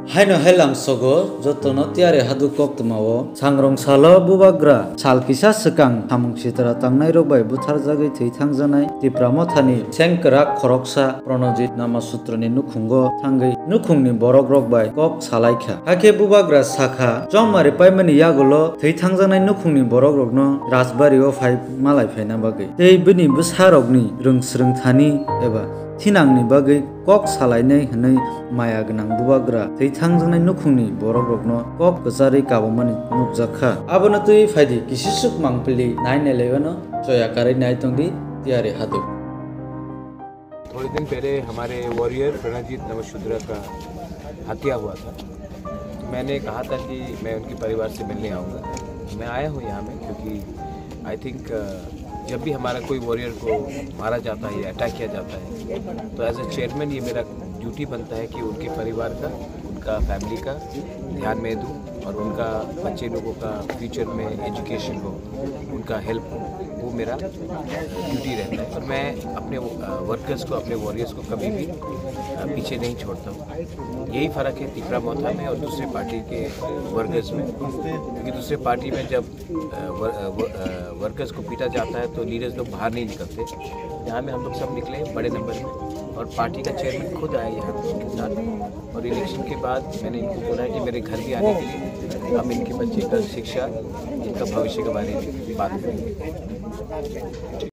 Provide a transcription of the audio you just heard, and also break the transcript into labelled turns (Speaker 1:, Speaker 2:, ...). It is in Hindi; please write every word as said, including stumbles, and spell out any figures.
Speaker 1: Haino helam sogo jotono tiare hadu koktmao sangrong salo bubagra sal kisa sekang hamung sitara tangnai rok bai buthar jagoi thei thangjanai tipramo thani sengkra khoroksa pronojit nama sutrani nukhungo thangai nukhungni borok rok bai kok salaikha hake bubagra sakha jongmari paimani yagulo thei thangjanai nukhungni borok rokno rajbari o phai malai phaina bagai tei bini busarokni rungsrung thani eba Tinangni bagai kok salainai hanai maya gnang bubagra thei thangjanai nukhungni borok rokno kok kachari kabomani nukjakha abono tui phaidi kisisuk mangpili naine levano joya karai nai tongdi tiare hadu
Speaker 2: थोड़े दिन पहले हमारे वॉरियर प्रणजीत नमशूद्रा का हत्या हुआ था। मैंने कहा था कि मैं उनके परिवार से मिलने आऊँगा। मैं आया हूँ यहाँ में क्योंकि आई थिंक जब भी हमारा कोई वॉरियर को मारा जाता है या अटैक किया जाता है तो एज ए चेयरमैन ये मेरा ड्यूटी बनता है कि उनके परिवार का, उनका फैमिली का ध्यान में दूँ और उनका बच्चे लोगों का फ्यूचर में एजुकेशन हो, उनका हेल्प हो, वो मेरा ड्यूटी रहता है। और मैं अपने वर्कर्स को, अपने वॉरियर्स को कभी भी पीछे नहीं छोड़ता हूँ। यही फ़र्क है तिपरा मोथा में और दूसरे पार्टी के वर्कर्स में, क्योंकि दूसरे पार्टी में जब वर, वर, वर्कर्स को पीटा जाता है तो लीडर्स लोग बाहर नहीं निकलते। यहाँ में हम लोग सब निकले बड़े नंबर में और पार्टी का चेयरमैन खुद आया यहाँ के साथ। और इलेक्शन के बाद मैंने इनको बोला है कि मेरे घर भी आने के लिए हम इनके बच्चे का शिक्षा, इनका भविष्य के बारे में बात करेंगे।